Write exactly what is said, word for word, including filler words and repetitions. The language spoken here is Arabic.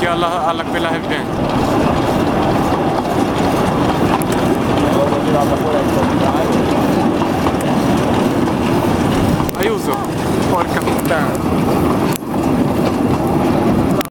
alla, alla quella che viene. Aiuto, porca puttana.